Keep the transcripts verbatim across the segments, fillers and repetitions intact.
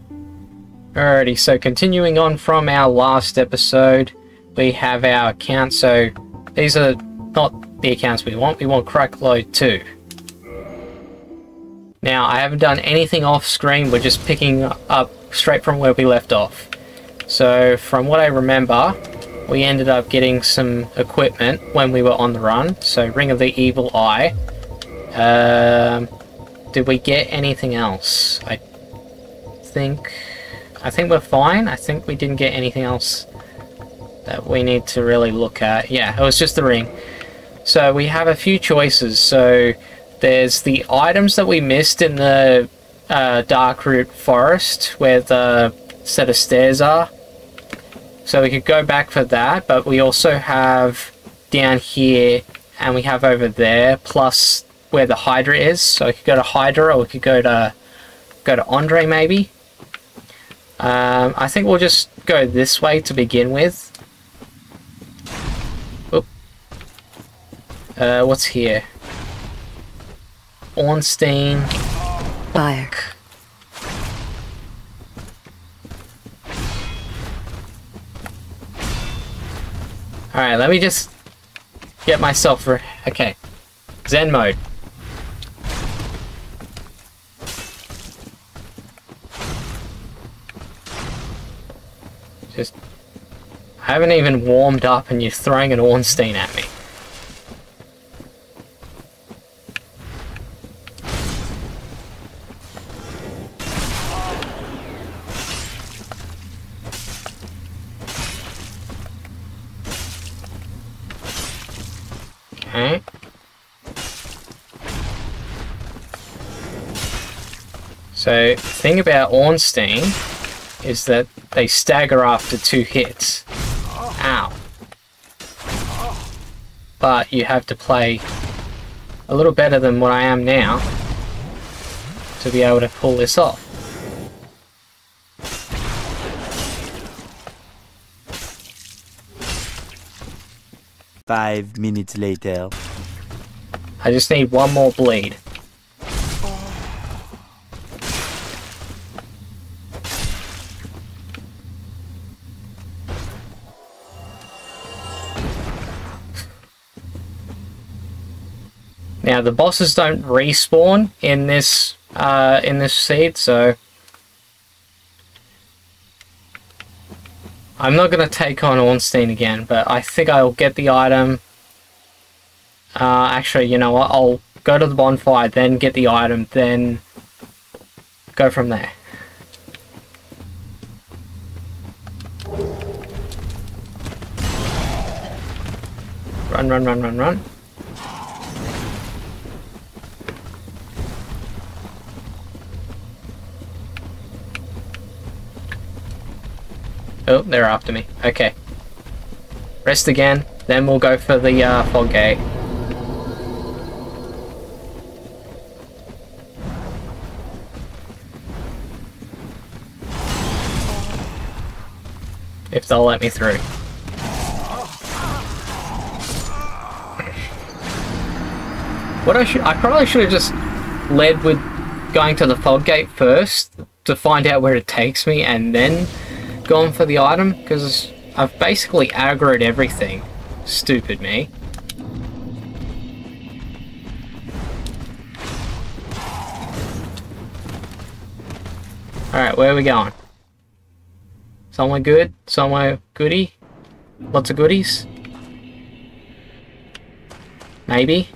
Alrighty, so continuing on from our last episode, we have our accounts. So these are not the accounts we want, we want Crackload two. Now, I haven't done anything off screen, we're just picking up straight from where we left off. So from what I remember, we ended up getting some equipment when we were on the run. So Ring of the Evil Eye. Um, did we get anything else? I think... I think we're fine. I think we didn't get anything else that we need to really look at. Yeah, it was just the ring. So we have a few choices. So there's the items that we missed in the uh, Darkroot Forest where the set of stairs are. So we could go back for that, but we also have down here and we have over there, plus where the Hydra is. So we could go to Hydra, or we could go to go to Andre maybe. Um, I think we'll just go this way to begin with. Oop. Uh, what's here? Ornstein. Fire. Alright, let me just get myself... Re okay. Zen mode. Just... I haven't even warmed up and you're throwing an Ornstein at me. Okay. So, the thing about Ornstein is that they stagger after two hits. Ow. But you have to play a little better than what I am now to be able to pull this off. Five minutes later. I just need one more bleed. Now the bosses don't respawn in this uh, in this seed, so I'm not going to take on Ornstein again, but I think I'll get the item. Uh, actually, you know what? I'll go to the bonfire, then get the item, then go from there. Run, run, run, run, run. Oh, they're after me. Okay. Rest again, then we'll go for the uh, fog gate. If they'll let me through. What I should, I probably should have just led with going to the fog gate first to find out where it takes me and then gone for the item, because I've basically aggroed everything. Stupid me. Alright, where are we going? Somewhere good? Somewhere goody? Lots of goodies? Maybe?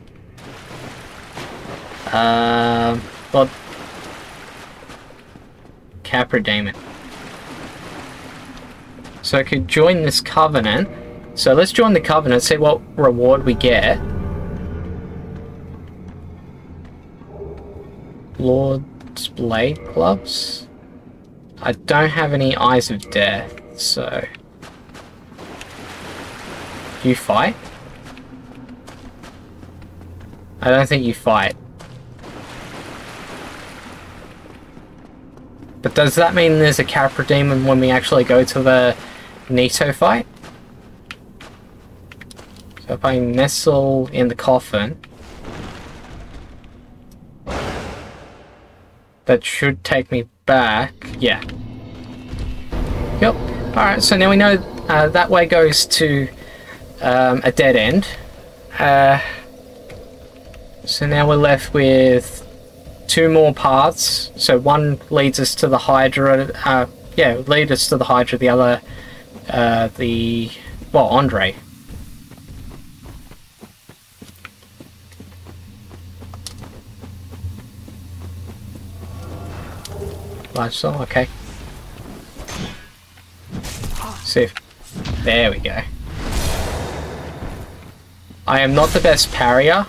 Um, well... Capra Demon. So I could join this covenant. So let's join the covenant, see what reward we get. Lord's Blade Gloves? I don't have any Eyes of Death, so... You fight? I don't think you fight. But does that mean there's a Capra Demon when we actually go to the Nito fight? So if I nestle in the coffin, that should take me back. Yeah, Yep. Alright, so now we know uh, that way goes to um, a dead end. Uh, so now we're left with two more paths. So one leads us to the Hydra. Uh, yeah, lead us to the Hydra. The other, uh, the well, Andre. Large soul, okay. See if... There we go. I am not the best parrier.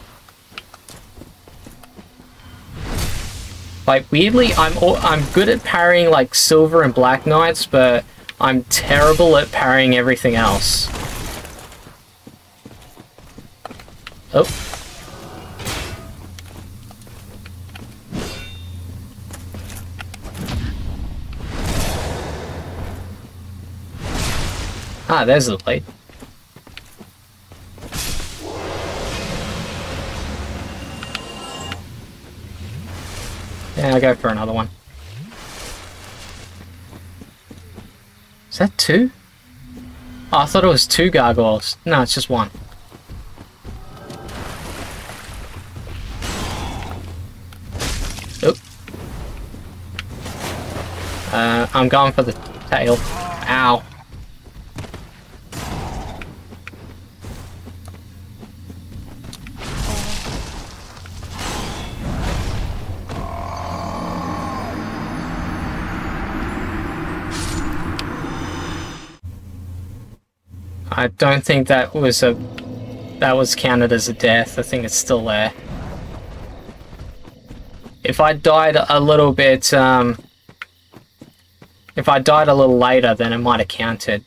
Like, weirdly, I'm all, I'm good at parrying, like, Silver and Black Knights, but I'm terrible at parrying everything else. Oh. Ah, there's the blade. Yeah, I'll go for another one. Is that two? Oh, I thought it was two gargoyles. No, it's just one. Oop. Uh, I'm going for the tail. Ow. I don't think that was a that was counted as a death. I think it's still there. If I died a little bit, um, if I died a little later, then it might have counted.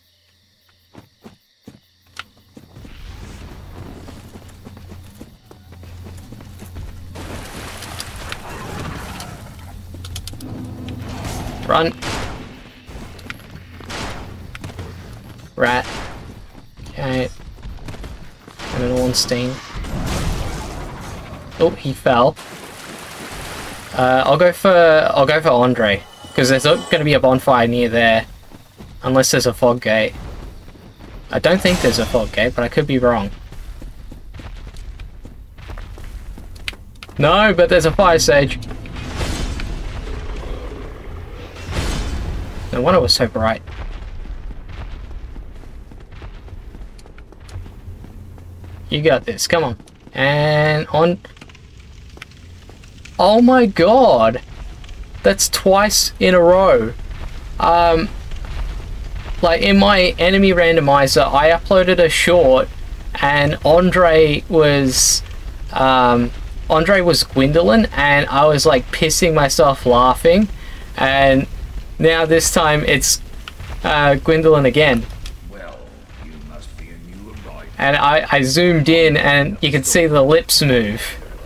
Run. Rat. Okay. And an Ornstein. Oh, he fell. Uh, I'll go for I'll go for Andre, because there's going to be a bonfire near there, unless there's a fog gate. I don't think there's a fog gate, but I could be wrong. No, but there's a fire sage. No wonder it was so bright. You got this, come on. And on... Oh my god! That's twice in a row. Um, like, in my enemy randomizer, I uploaded a short, and Andre was... Um, Andre was Gwendolyn, and I was, like, pissing myself laughing. And now this time, it's uh, Gwendolyn again. And I, I zoomed in and you can see the lips move.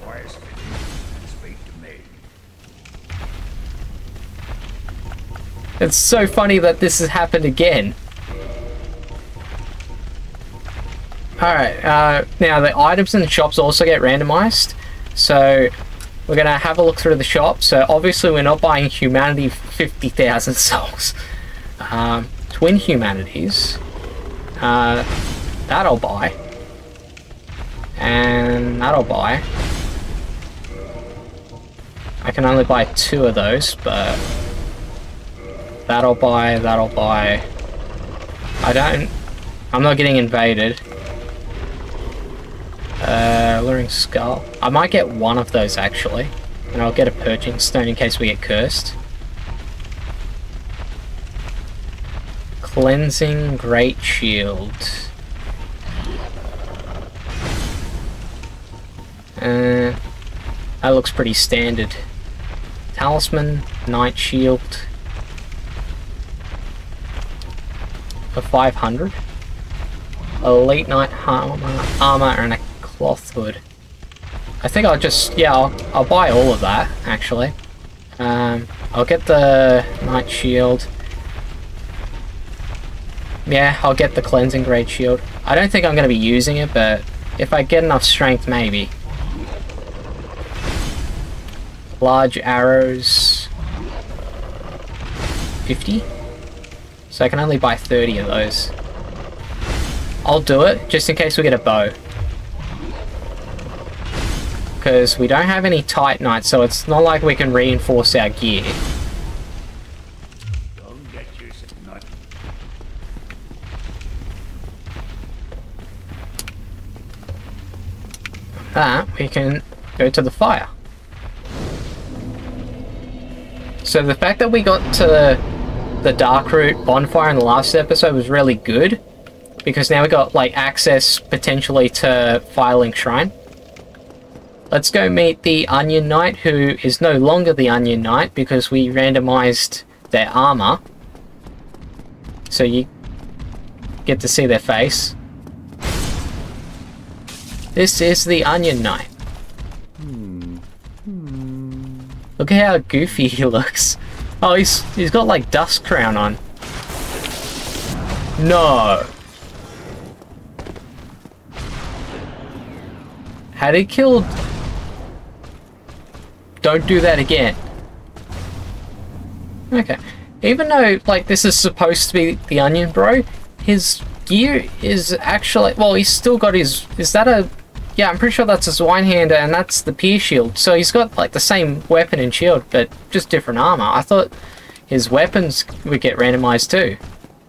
It's so funny that this has happened again. Alright, uh, now the items in the shops also get randomized. So we're going to have a look through the shop. So obviously we're not buying Humanity fifty thousand souls. Um, Twin Humanities. Uh... That I'll buy. And that I'll buy. I can only buy two of those, but... That I'll buy, that I'll buy. I don't... I'm not getting invaded. Uh, Luring Skull. I might get one of those, actually. And I'll get a Purging Stone in case we get cursed. Cleansing Great Shield. Uh, that looks pretty standard. Talisman, Knight Shield for five hundred. Elite Knight armor, armor and a cloth hood. I think I'll just, yeah, I'll, I'll buy all of that, actually. Um, I'll get the Knight Shield. Yeah, I'll get the Cleansing Great Shield. I don't think I'm going to be using it, but if I get enough strength, maybe. Large arrows. fifty? So I can only buy thirty of those. I'll do it, just in case we get a bow. Because we don't have any Titanite, so it's not like we can reinforce our gear. That, we can go to the fire. So the fact that we got to the Darkroot bonfire in the last episode was really good, because now we got like access potentially to Firelink Shrine. Let's go meet the Onion Knight, who is no longer the Onion Knight because we randomized their armor. So you get to see their face. This is the Onion Knight. Hmm. Hmm. Look at how goofy he looks. Oh, he's he's got like dust crown on. No. Had he killed... Don't do that again. Okay. Even though, like, this is supposed to be the Onion Bro, his gear is actually... Well, he's still got his... Is that a... Yeah, I'm pretty sure that's a Zwinehander, and that's the Pier Shield. So he's got, like, the same weapon and shield, but just different armor. I thought his weapons would get randomized too.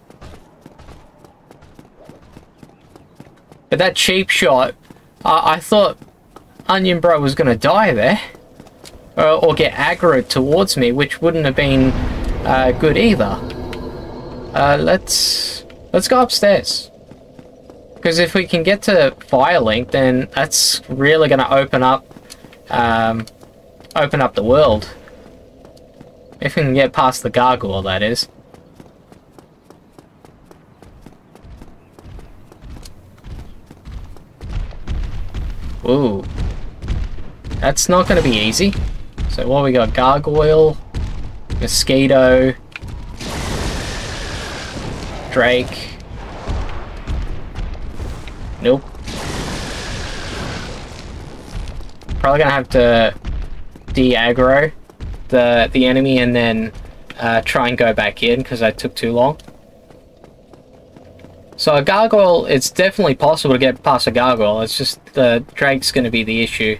But that cheap shot... I, I thought Onion Bro was going to die there. Or, or get aggroed towards me, which wouldn't have been uh, good either. Uh, let's... Let's go upstairs. Because if we can get to Firelink, then that's really going to open up... Um, open up the world. If we can get past the gargoyle, that is. Ooh. That's not going to be easy. So what we got? Gargoyle, Mosquito, Drake. Nope. Probably going to have to de-aggro the, the enemy and then uh, try and go back in because I took too long. So a gargoyle, it's definitely possible to get past a gargoyle. It's just the Drake's going to be the issue.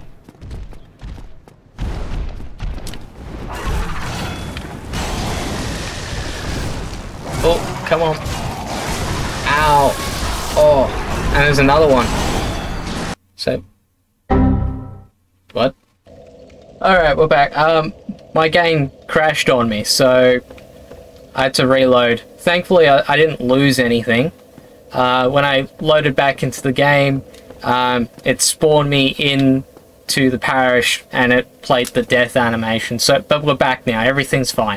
Oh, come on. Ow. Oh, and there's another one. So, what? Alright, we're back. Um, my game crashed on me, so I had to reload. Thankfully, I, I didn't lose anything. Uh, when I loaded back into the game, um, it spawned me into the parish and it played the death animation. So, but we're back now. Everything's fine.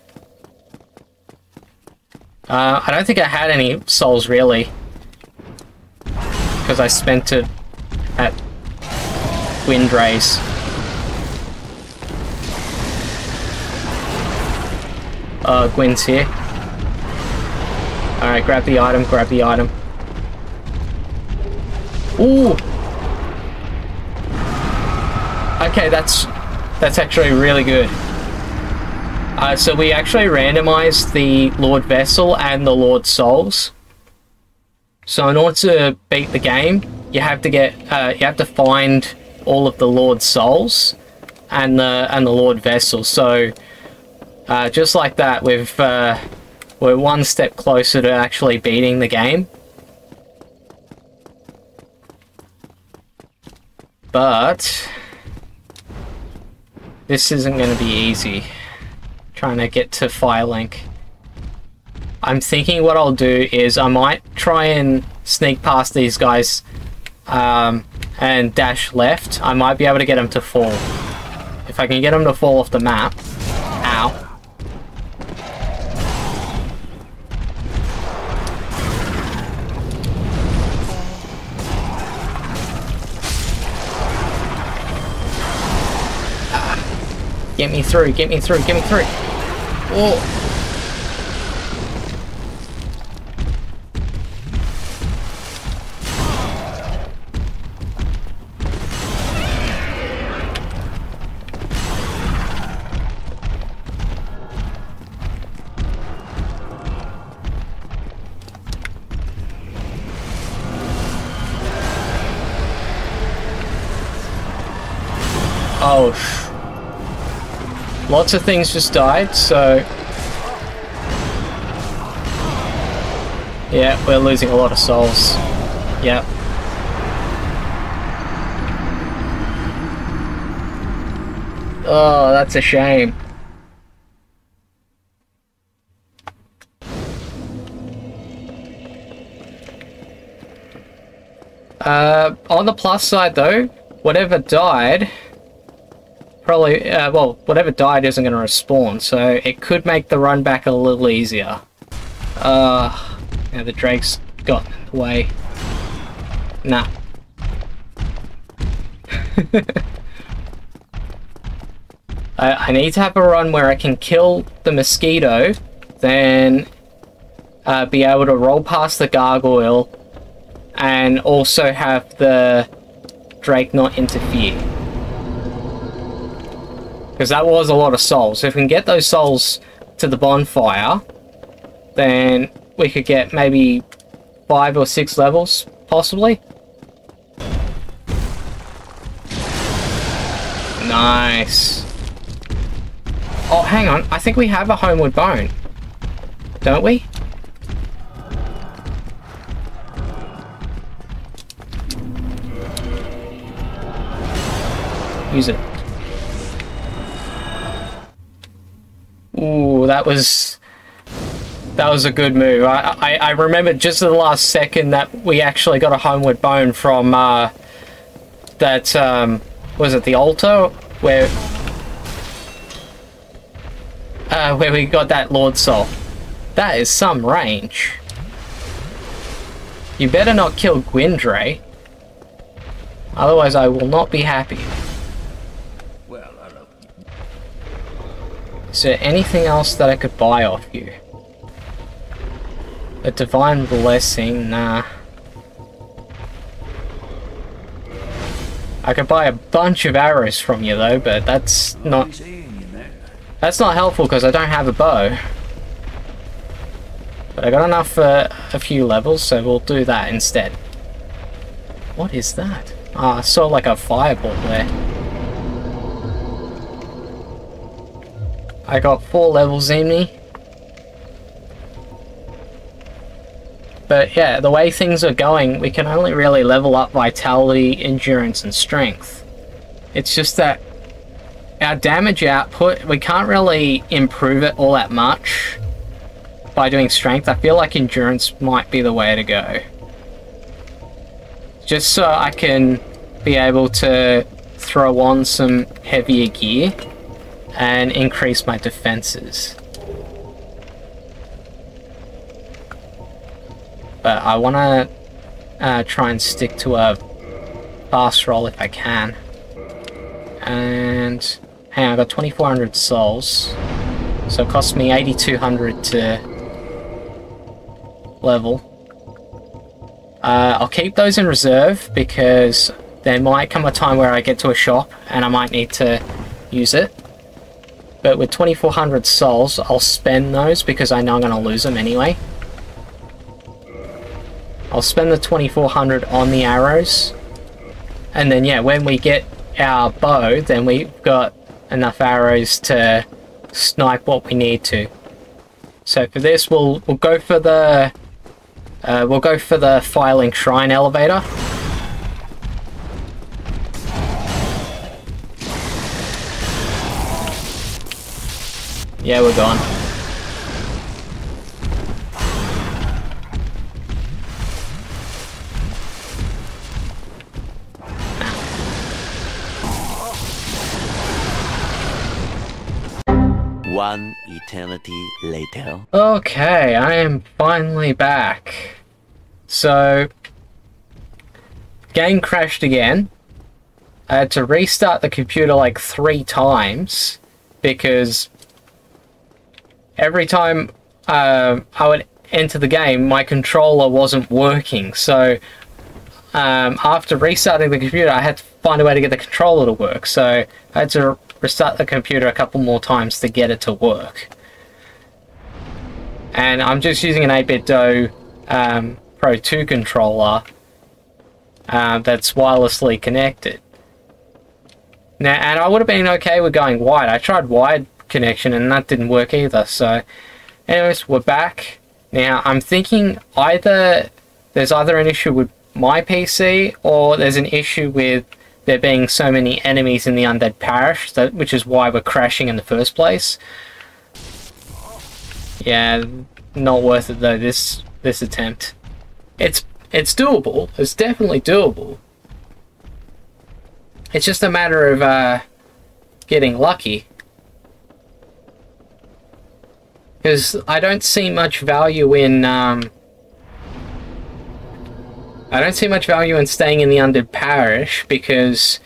Uh, I don't think I had any souls, really. Because I spent it at Windrace. Uh, Gwyn's here. Alright, grab the item, grab the item. Ooh! Okay, that's that's actually really good. Uh, so we actually randomized the Lord Vessel and the Lord Souls. So in order to beat the game, you have to get uh, you have to find all of the Lord Souls and the and the Lord Vessel. So uh, just like that, we've uh, we're one step closer to actually beating the game. But this isn't going to be easy. Trying to get to Firelink. I'm thinking what I'll do is I might try and sneak past these guys um, and dash left. I might be able to get them to fall. If I can get them to fall off the map. Ow. Ah. Get me through, get me through, get me through. Oh. gosh. Lots of things just died, so... Yeah, we're losing a lot of souls. Yep. Oh, that's a shame. Uh, on the plus side though, whatever died, probably, uh, well, whatever died isn't going to respawn, so it could make the run back a little easier. Uh, yeah, the Drake's got away. Nah. I, I need to have a run where I can kill the mosquito, then uh, be able to roll past the gargoyle, and also have the Drake not interfere. Because that was a lot of souls. If we can get those souls to the bonfire, then we could get maybe five or six levels, possibly. Nice. Oh, hang on. I think we have a Homeward Bone. Don't we? Use it. Ooh, that was... That was a good move. I, I, I remember just at the last second that we actually got a Homeward Bone from, uh... That, um... Was it the altar? Where... Uh, where we got that Lord Soul. That is some range. You better not kill Gwindre. Otherwise I will not be happy. Well, I don't... Is there anything else that I could buy off you? A Divine Blessing? Nah. I could buy a bunch of arrows from you though, but that's not... That's not helpful because I don't have a bow. But I got enough for a few levels, so we'll do that instead. What is that? Ah, I saw like a fireball there. I got four levels in me. But yeah, the way things are going, we can only really level up vitality, endurance, and strength. It's just that our damage output, we can't really improve it all that much by doing strength. I feel like endurance might be the way to go. Just so I can be able to throw on some heavier gear and increase my defenses. But I want to uh, try and stick to a fast roll if I can. And hang on, I got twenty-four hundred souls, so it cost me eighty-two hundred to level. Uh, I'll keep those in reserve because there might come a time where I get to a shop and I might need to use it. But with twenty-four hundred souls, I'll spend those because I know I'm going to lose them anyway. I'll spend the twenty-four hundred on the arrows, and then yeah, when we get our bow, then we've got enough arrows to snipe what we need to. So for this, we'll we'll go for the uh, we'll go for the Firelink Shrine elevator. Yeah, we're gone. One eternity later. Okay, I am finally back. So, game crashed again. I had to restart the computer like three times because every time uh, I would enter the game, my controller wasn't working. So, um, after restarting the computer, I had to find a way to get the controller to work. So, I had to restart the computer a couple more times to get it to work. And I'm just using an eight bit Do um, Pro two controller uh, that's wirelessly connected. Now, and I would have been okay with going wide. I tried wide connection and that didn't work either. So, anyways, we're back. Now, I'm thinking either there's either an issue with my P C or there's an issue with there being so many enemies in the Undead Parish, that, which is why we're crashing in the first place. Yeah, not worth it though, this this attempt. It's it's doable. It's definitely doable. It's just a matter of uh, getting lucky. Because I don't see much value in... Um, I don't see much value in staying in the Undead Parish because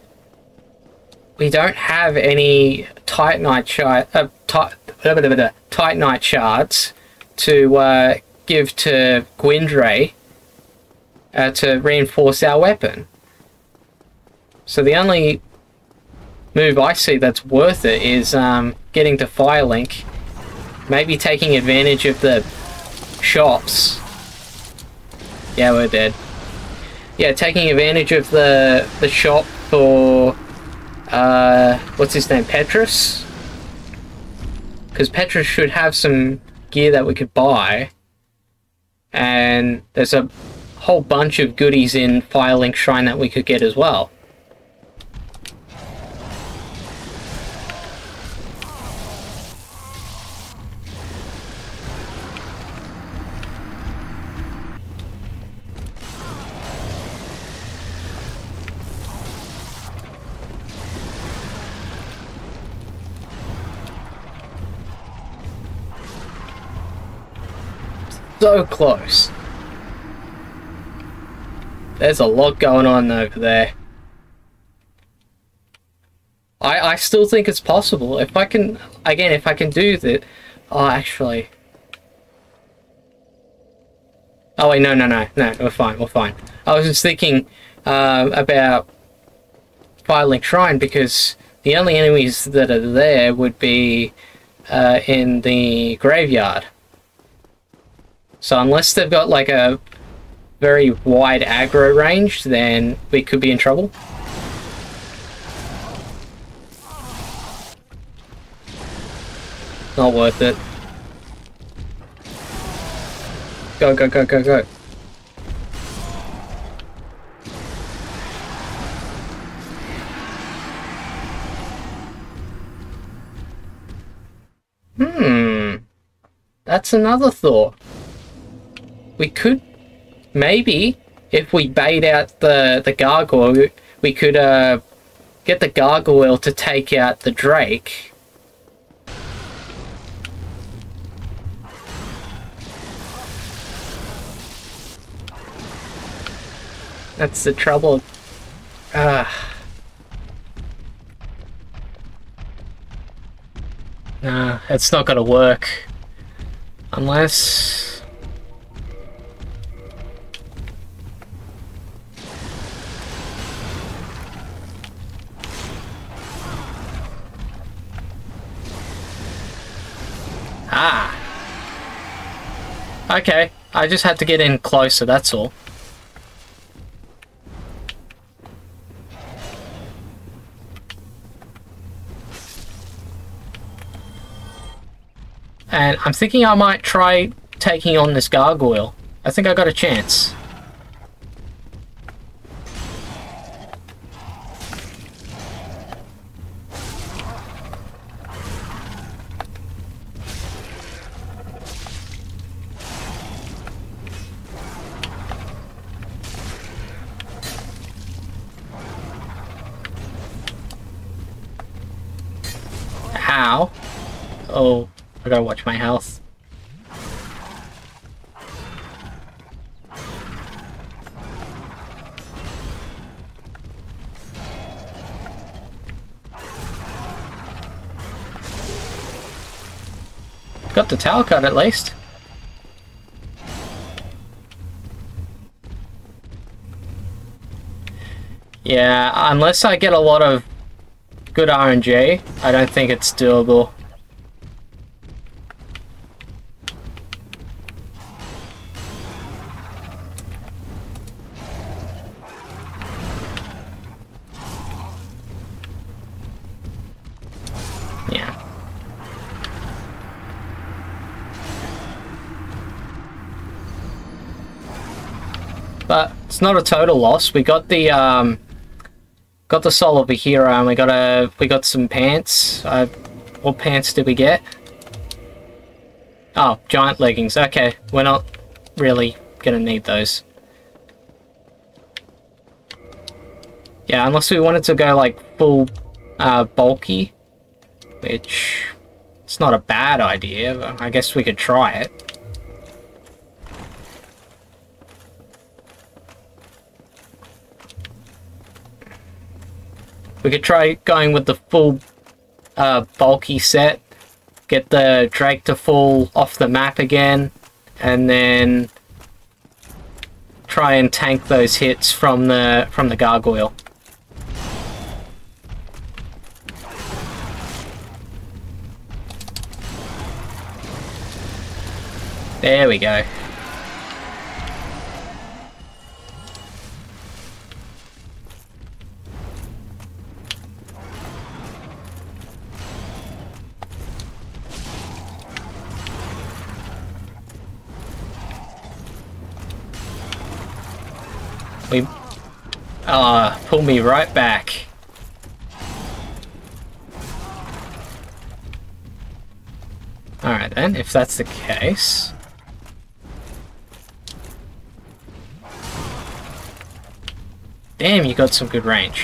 we don't have any Titanite shard, uh, Titanite shards to uh, give to Gwindray uh, to reinforce our weapon. So the only move I see that's worth it is um, getting to Firelink, maybe taking advantage of the shops. Yeah, we're dead. Yeah, taking advantage of the the shop for uh, what's his name, Petrus, because Petrus should have some gear that we could buy, and there's a whole bunch of goodies in Firelink Shrine that we could get as well. So close. There's a lot going on over there. I I still think it's possible. If I can, again, if I can do that. Oh, actually. Oh wait, no, no, no, no. We're fine. We're fine. I was just thinking uh, about Firelink Shrine because the only enemies that are there would be uh, in the graveyard. So unless they've got like a very wide aggro range, then we could be in trouble. Not worth it. Go, go, go, go, go. Hmm. That's another thought. We could, maybe, if we bait out the, the gargoyle, we, we could uh, get the gargoyle to take out the drake. That's the trouble. Ah. Nah, it's not gonna work. Unless... Ah! Okay, I just had to get in closer, that's all. And I'm thinking I might try taking on this gargoyle. I think I got a chance. Ow. Oh. I gotta watch my health. Got the tower cut at least. Yeah, unless I get a lot of good R N G, I don't think it's doable. But it's not a total loss. We got the um, got the soul of a hero, and we got a we got some pants. Uh, what pants did we get? Oh, giant leggings. Okay, we're not really gonna need those. Yeah, unless we wanted to go like full uh, bulky, which it's not a bad idea. But I guess we could try it. We could try going with the full uh, bulky set, get the Drake to fall off the map again, and then try and tank those hits from the from the gargoyle. There we go. We... Ah, uh, pull me right back. Alright then, if that's the case... Damn, you got some good range.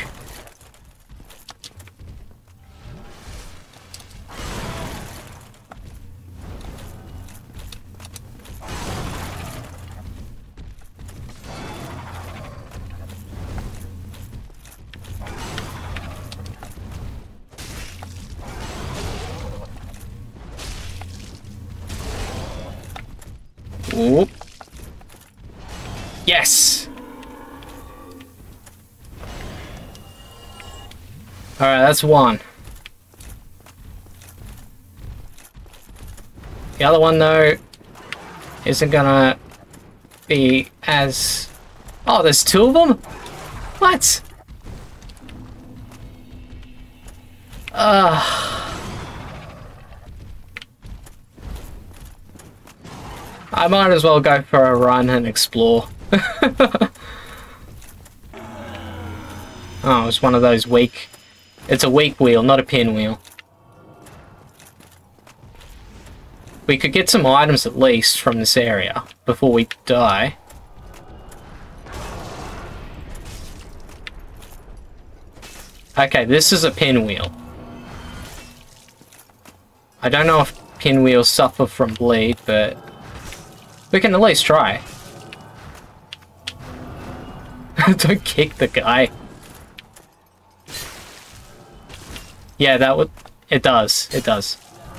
Oop. Yes! Alright, that's one. The other one, though, isn't gonna be as... Oh, there's two of them? What? Ugh. I might as well go for a run and explore. Oh, it's one of those weak... It's a weak wheel, not a pinwheel. We could get some items at least from this area before we die. Okay, this is a pinwheel. I don't know if pinwheels suffer from bleed, but we can at least try. Don't kick the guy. Yeah, that would... It does. It does.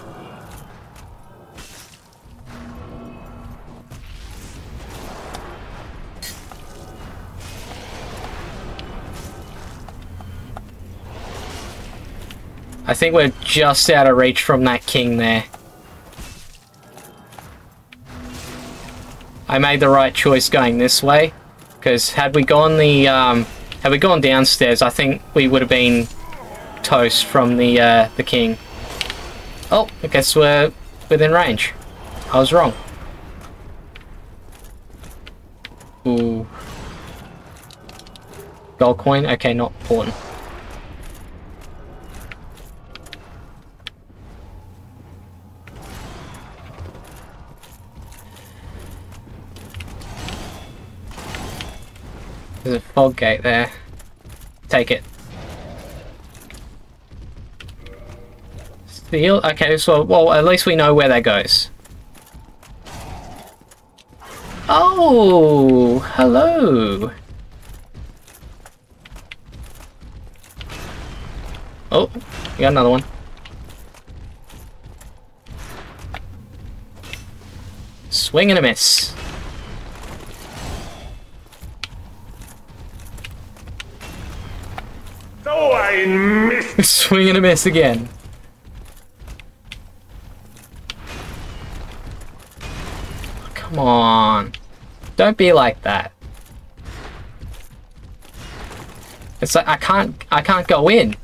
I think we're just out of reach from that king there. I made the right choice going this way, because had we gone the um, had we gone downstairs, I think we would have been toast from the uh, the king. Oh, I guess we're within range. I was wrong. Ooh, gold coin. Okay, not important. There's a fog gate there. Take it. Steel? Okay, so, well, at least we know where that goes. Oh, hello. Oh, we got another one. Swing and a miss. Oh, I missed! Swing and a miss again. Come on. Don't be like that. It's like I can't I can't go in.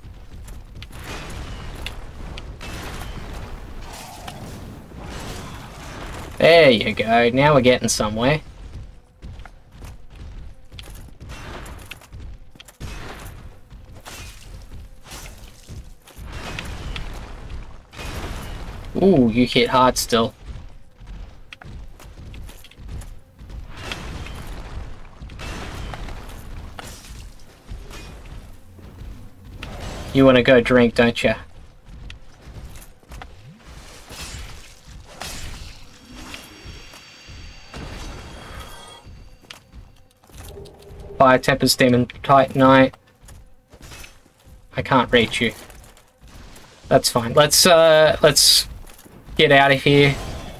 There you go. Now we're getting somewhere. Ooh, you hit hard still. You want to go drink, don't you? Fire Tempest Demon Titanite. I can't reach you. That's fine. Let's uh let's get out of here.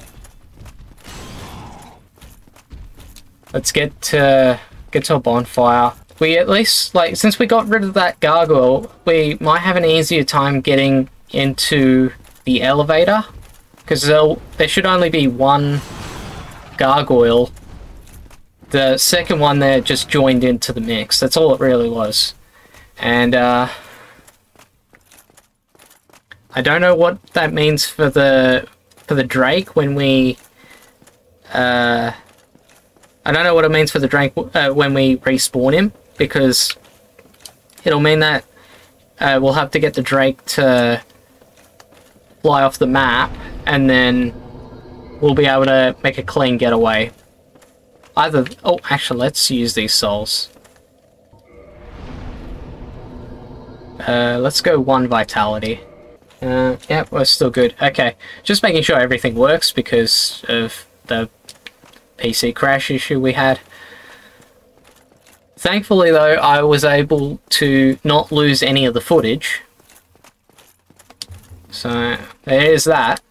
Let's get to get to a bonfire. We at least, like, since we got rid of that gargoyle, we might have an easier time getting into the elevator, because there should only be one gargoyle. The second one there just joined into the mix. That's all it really was. And uh, I don't know what that means for the for the Drake when we. Uh, I don't know what it means for the Drake uh, when we respawn him, because it'll mean that uh, we'll have to get the Drake to fly off the map, and then we'll be able to make a clean getaway. Either... Oh, actually, let's use these souls. Uh, let's go one vitality. Uh, yeah, we're still good. Okay, just making sure everything works because of the P C crash issue we had. Thankfully, though, I was able to not lose any of the footage. So, there's that.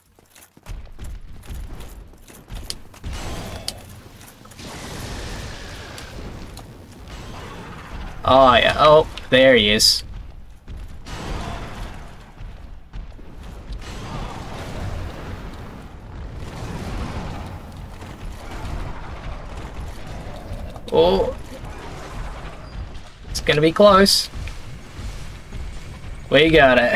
Oh, yeah. Oh, there he is. Oh. It's gonna be close. We got it.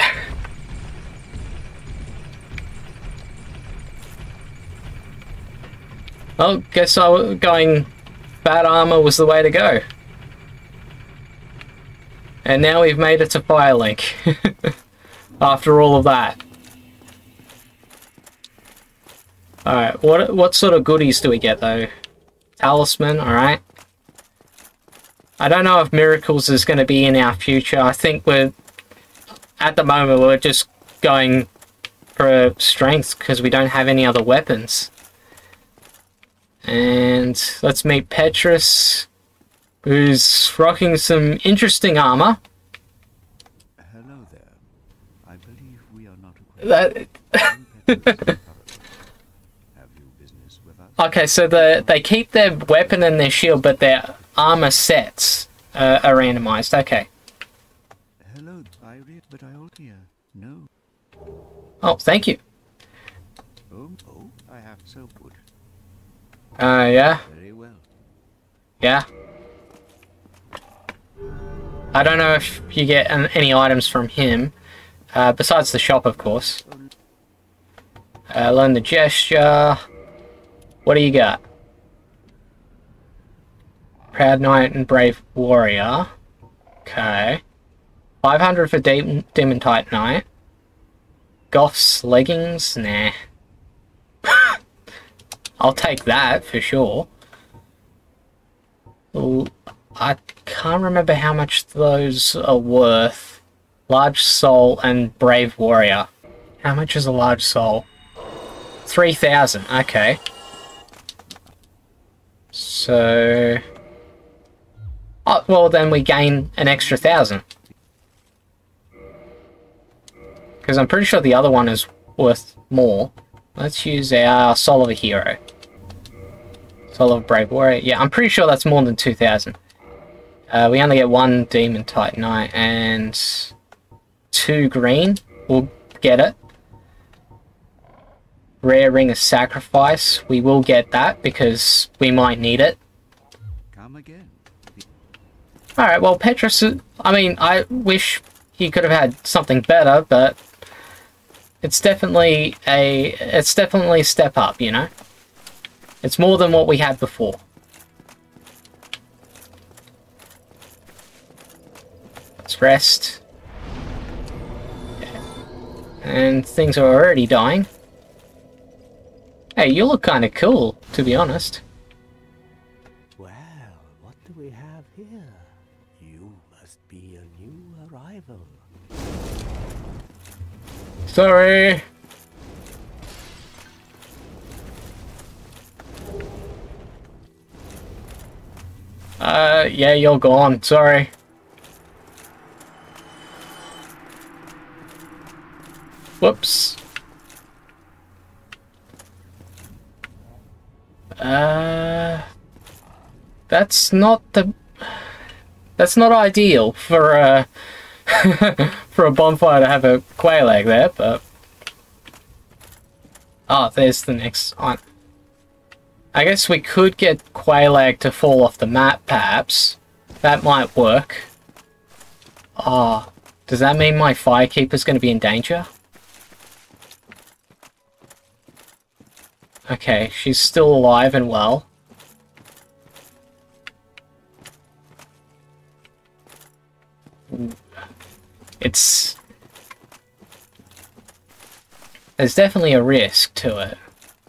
Well, guess I was going bad armor was the way to go. And now we've made it to Firelink. After all of that. Alright, what what sort of goodies do we get though? Talisman, alright. I don't know if Miracles is going to be in our future. I think we're... At the moment, we're just going for strength because we don't have any other weapons. And let's meet Petrus, who's rocking some interesting armor. Hello there. I believe we are not acquainted. That... Have you business with us? Okay, so the they keep their weapon and their shield, but their armor sets uh, are randomized. Okay. Hello, I read, but I hold here. No. Oh, thank you. Oh, oh, I have so good. Uh, yeah, Very well. yeah. I don't know if you get an, any items from him, uh, besides the shop, of course. Uh, learn the gesture. What do you got? Proud Knight and Brave Warrior. Okay. five hundred for Demon, Demon Titanite. Goth's leggings? Nah. I'll take that for sure. Ooh, I can't remember how much those are worth. Large Soul and Brave Warrior. How much is a Large Soul? three thousand, okay. So... Oh, well then we gain an extra thousand. Because I'm pretty sure the other one is worth more. Let's use our Soul of a Hero. Soul of a Brave Warrior. Yeah, I'm pretty sure that's more than two thousand. Uh, we only get one Demon Titanite and two green. We'll get it. Rare Ring of Sacrifice. We will get that because we might need it. Come again. Alright, well, Petrus, I mean, I wish he could have had something better, but it's definitely a, it's definitely a step up, you know? It's more than what we had before. Let's rest. And things are already dying. Hey, you look kind of cool, to be honest. Well, what do we have here? You must be a new arrival. Sorry. Uh, yeah, you're gone. Sorry. Whoops. Uh, that's not the... That's not ideal for a... for a bonfire to have a quail egg there, but... Oh, there's the next one. I guess we could get quail egg to fall off the map, perhaps. That might work. Oh, does that mean my firekeeper's going to be in danger? Okay, she's still alive and well. It's... There's definitely a risk to it.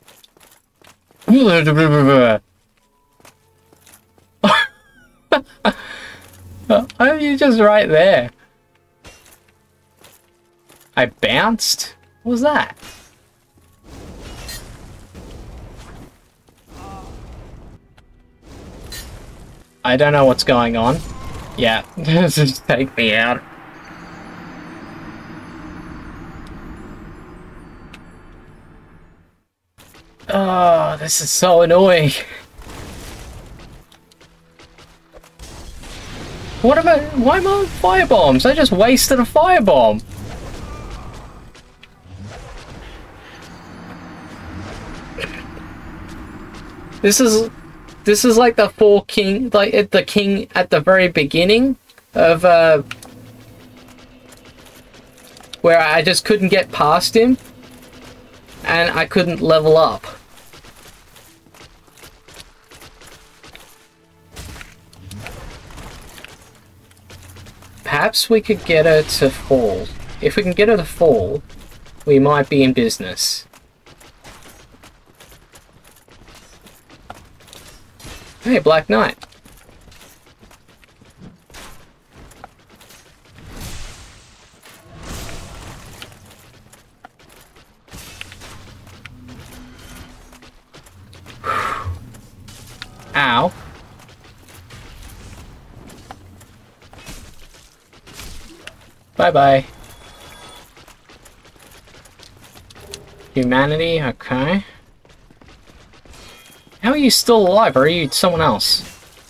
Oh, you're just right there. I bounced? What was that? I don't know what's going on. Yeah, just take me out. Oh, this is so annoying. What am I? Why am I on firebombs? I just wasted a firebomb. This is, this is like the four king, like at the king at the very beginning of uh, where I just couldn't get past him, and I couldn't level up. Perhaps we could get her to fall. If we can get her to fall, we might be in business. Hey, Black Knight. Ow. Bye-bye. Humanity, okay. How are you still alive, or are you someone else?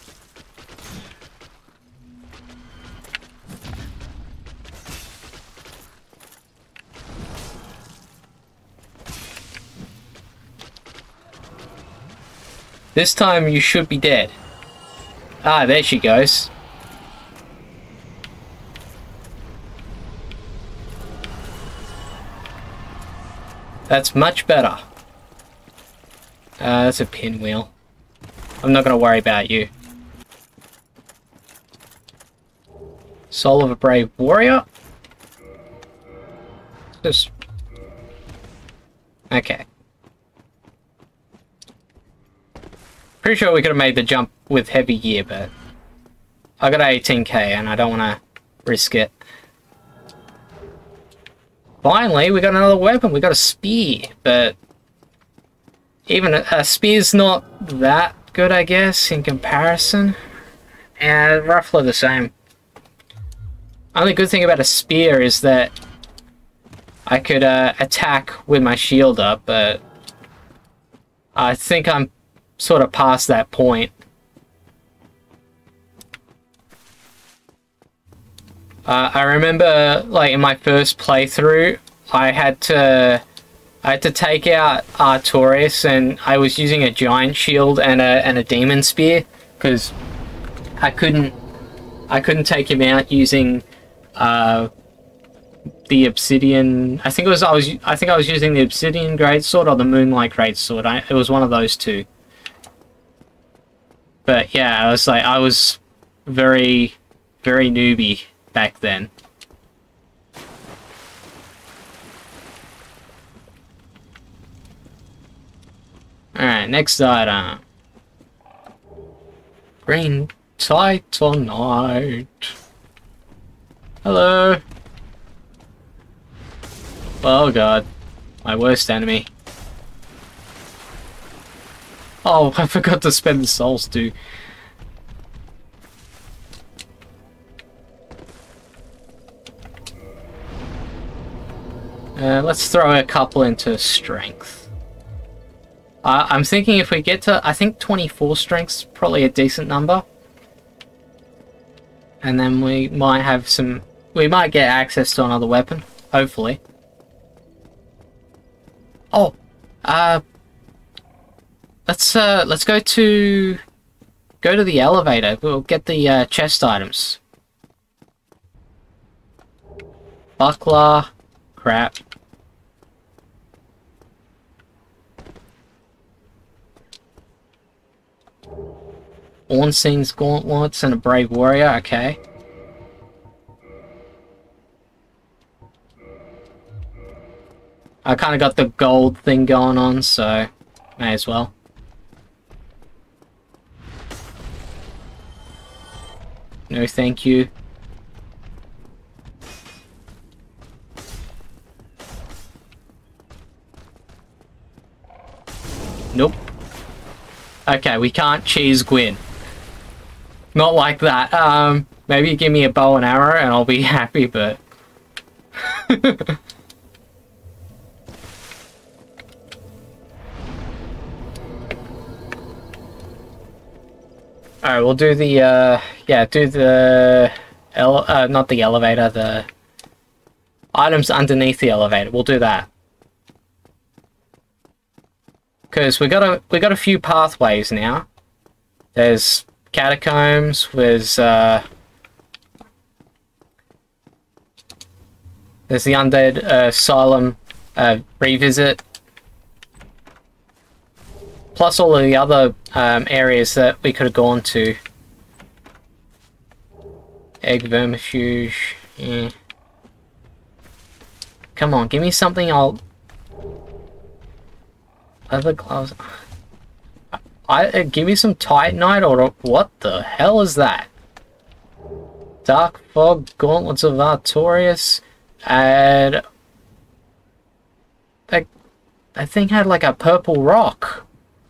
This time you should be dead. Ah, there she goes. That's much better. Uh, that's a pinwheel. I'm not gonna worry about you. Soul of a Brave Warrior? Just... Okay. Pretty sure we could have made the jump with heavy gear, but... I got eighteen K and I don't want to risk it. Finally, we got another weapon. We got a spear, but... Even a, a spear's not that good, I guess, in comparison. And roughly the same. Only good thing about a spear is that I could uh, attack with my shield up, but I think I'm sort of past that point. Uh, I remember, like, in my first playthrough, I had to... I had to take out Artorias, and I was using a giant shield and a and a demon spear because I couldn't I couldn't take him out using uh, the obsidian. I think it was I was I think I was using the obsidian greatsword or the moonlight greatsword. I, it was one of those two. But yeah, I was like I was very very newbie back then. Alright, next item. Green Titanite. Hello. Oh god. My worst enemy. Oh, I forgot to spend the souls too. Uh, let's throw a couple into strength. Uh, I'm thinking if we get to, I think twenty-four strength's probably a decent number. And then we might have some, we might get access to another weapon, hopefully. Oh, uh, let's, uh, let's go to, go to the elevator. We'll get the, uh, chest items. Buckler, crap. Ornstein's gauntlets and a brave warrior, okay. I kind of got the gold thing going on, so may as well. No thank you. Nope. Okay, we can't cheese Gwyn. Not like that. Um, maybe give me a bow and arrow and I'll be happy, but... Alright, we'll do the, uh... yeah, do the... Ele uh, not the elevator, the... items underneath the elevator. We'll do that. Because we got a we got a few pathways now. There's catacombs. There's uh, there's the undead uh, asylum uh, revisit. Plus all of the other um, areas that we could have gone to. Egg vermifuge. Yeah. Come on, give me something. I'll. Other gloves. I uh, give me some Titanite or what the hell is that? Dark Fog, Gauntlets of Artorias, and that that thing had like a purple rock.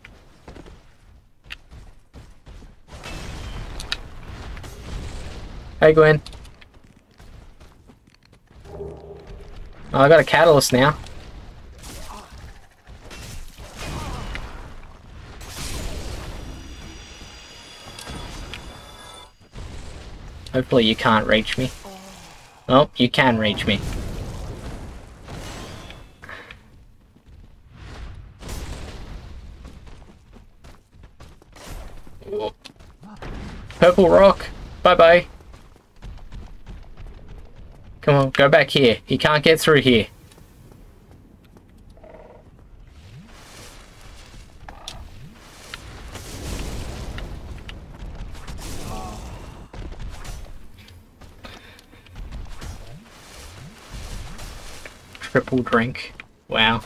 Hey Gwen. Oh, I got a catalyst now. Hopefully you can't reach me. Oh, you can reach me. Whoa. Purple rock. Bye-bye. Come on, go back here. You can't get through here. Triple drink. Wow.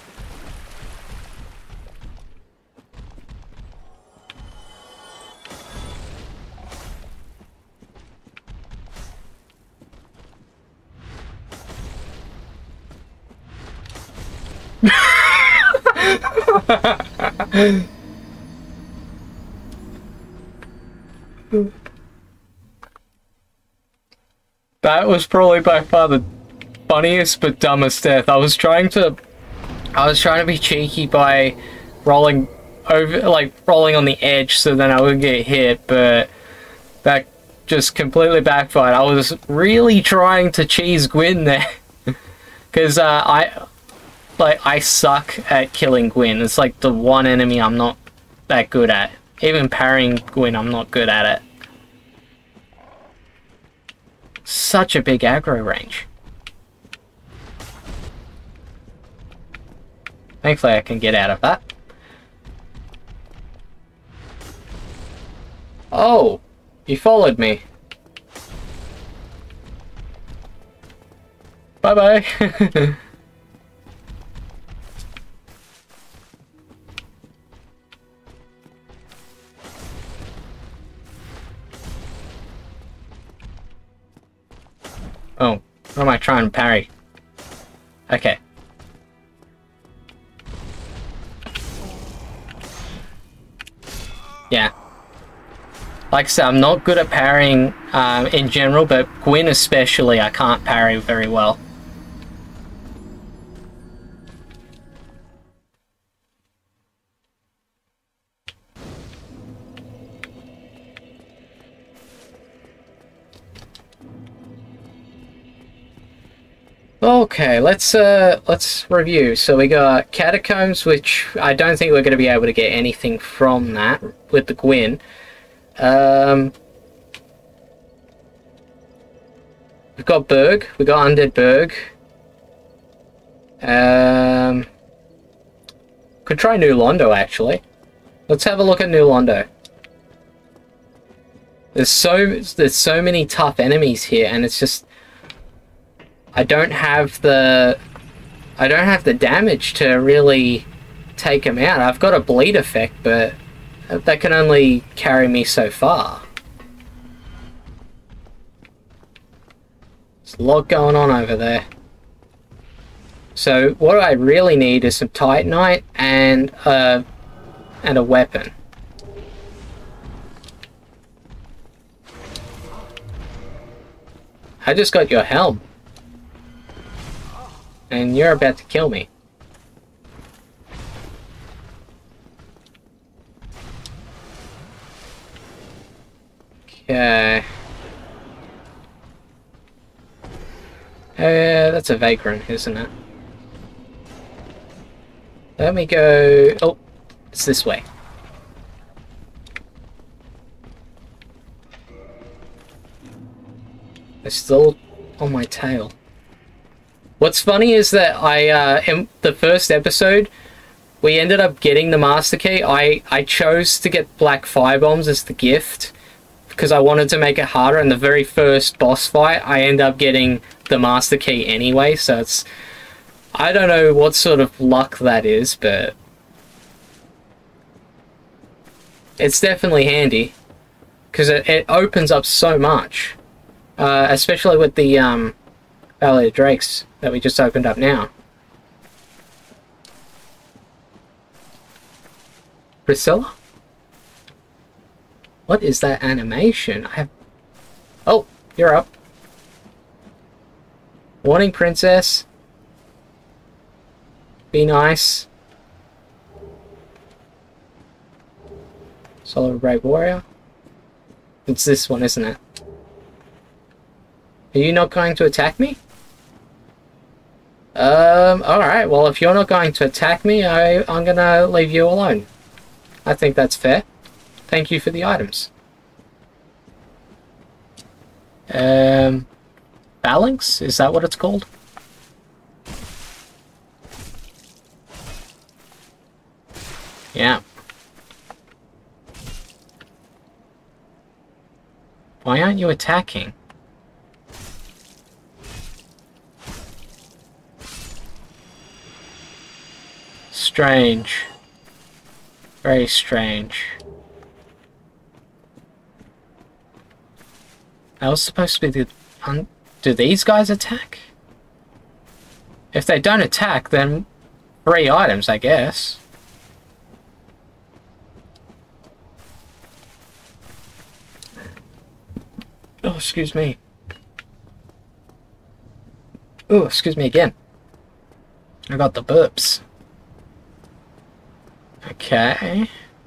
That was probably by far the funniest but dumbest death. I was trying to I was trying to be cheeky by rolling over, like rolling on the edge so then I wouldn't get hit, but that just completely backfired. I was really trying to cheese Gwyn there. Because uh, I like I suck at killing Gwyn. It's like the one enemy I'm not that good at. Even parrying Gwyn, I'm not good at it. Such a big aggro range. Thankfully I can get out of that. Oh! He followed me. Bye-bye! Or am I trying to parry? Okay. Yeah. Like I said, I'm not good at parrying um, in general, but Gwyn especially, I can't parry very well. Okay, let's uh let's review. So we got Catacombs, which I don't think we're going to be able to get anything from that with the Gwyn. Um, we've got Berg. We got Undead Berg. Um, could try New Londo actually. Let's have a look at New Londo. There's so there's so many tough enemies here, and it's just I don't have the I don't have the damage to really take them out. I've got a bleed effect, but that can only carry me so far. There's a lot going on over there. So what I really need is some Titanite and uh, and a weapon. I just got your helm. And you're about to kill me. Okay. Uh, that's a vagrant, isn't it? Let me go... Oh, it's this way. They're still on my tail. What's funny is that I, uh, in the first episode, we ended up getting the Master Key. I, I chose to get Black Firebombs as the gift because I wanted to make it harder. In the very first boss fight, I end up getting the Master Key anyway, so it's... I don't know what sort of luck that is, but... it's definitely handy because it, it opens up so much. Uh, especially with the, um... Valley of Drakes that we just opened up now. Priscilla? What is that animation? I have... Oh, you're up. Warning, Princess. Be nice. Solar Brave Warrior. It's this one, isn't it? Are you not going to attack me? Um, alright, well if you're not going to attack me, I, I'm gonna leave you alone. I think that's fair. Thank you for the items. Um, Phalanx? Is that what it's called? Yeah. Why aren't you attacking? Strange. Very strange. That was supposed to be the... Un do these guys attack? If they don't attack, then three items, I guess. Oh, excuse me. Oh, excuse me again. I got the burps. Okay.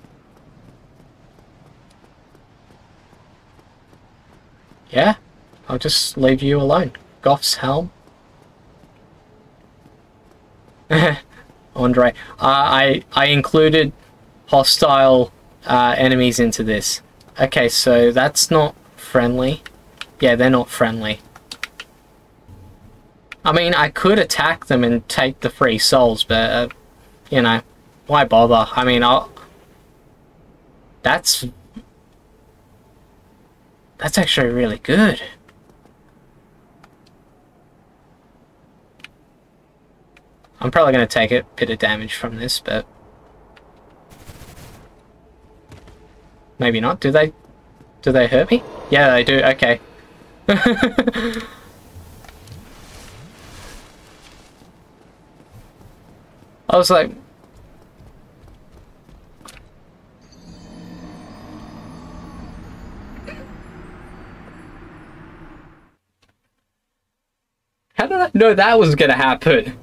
Yeah, I'll just leave you alone. Goth's helm. Andre. Uh, I, I included hostile uh, enemies into this. Okay, so that's not friendly. Yeah, they're not friendly. I mean, I could attack them and take the free souls, but, uh, you know... why bother? I mean, I'll... That's... That's actually really good. I'm probably going to take a bit of damage from this, but... maybe not. Do they... Do they hurt me? Yeah, they do. Okay. I was like... How did I know that was gonna happen?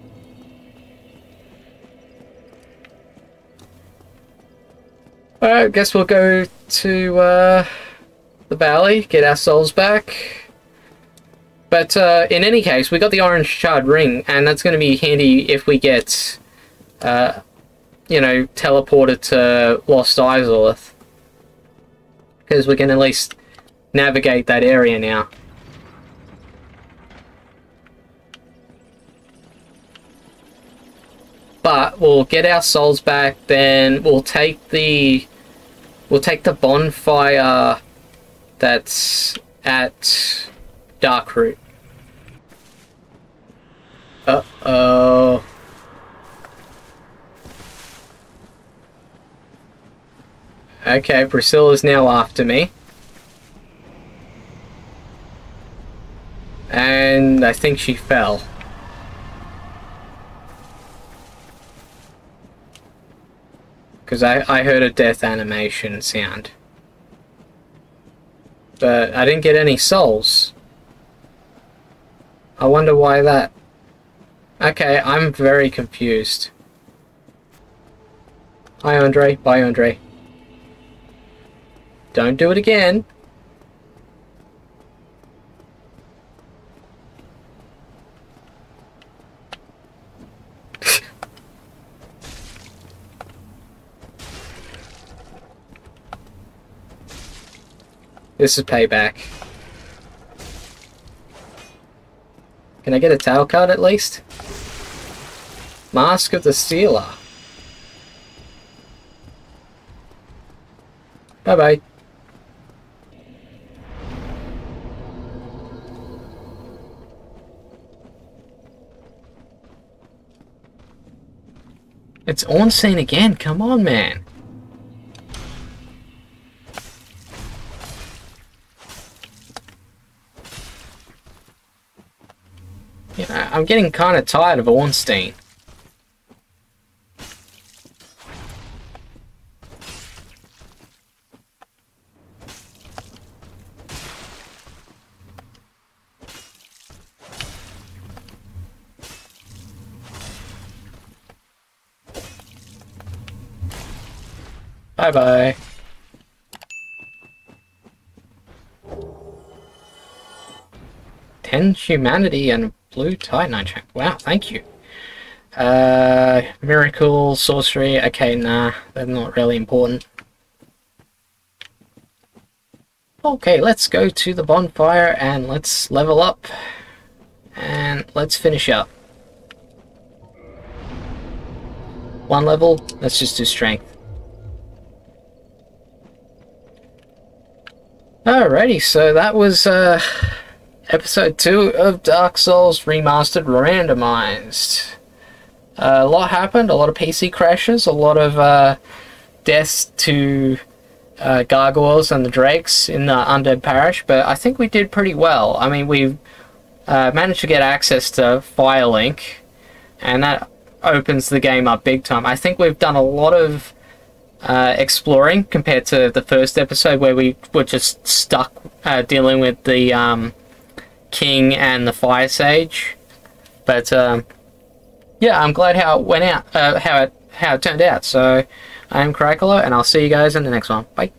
Alright, I guess we'll go to uh, the valley, get our souls back. But uh, in any case, we got the orange shard ring, and that's going to be handy if we get, uh, you know, teleported to Lost Izalith. Because we can at least navigate that area now. But we'll get our souls back, then we'll take the we'll take the bonfire that's at Darkroot. Uh-oh. Okay, Priscilla's now after me. And I think she fell. Because I, I heard a death animation sound. But I didn't get any souls. I wonder why that... Okay, I'm very confused. Hi Andre, bye Andre. Don't do it again. This is payback. Can I get a tail card at least? Mask of the Stealer. Bye bye. It's Ornstein again, come on man. Yeah, I'm getting kind of tired of Ornstein. Bye-bye. Ten humanity and blue titanite check. Wow, thank you. Uh, miracle, sorcery. Okay, nah, they're not really important. Okay, let's go to the bonfire and let's level up. And let's finish up. One level, let's just do strength. Alrighty, so that was uh, episode two of Dark Souls Remastered Randomized. Uh, a lot happened, a lot of P C crashes, a lot of uh, deaths to uh, gargoyles and the drakes in the Undead Parish, but I think we did pretty well. I mean, we uh, managed to get access to Firelink, and that opens the game up big time. I think we've done a lot of Uh, exploring compared to the first episode where we were just stuck uh, dealing with the um, king and the fire sage. But um, yeah, I'm glad how it went out, uh, how it how it turned out. So I am Crackler, and I'll see you guys in the next one. Bye.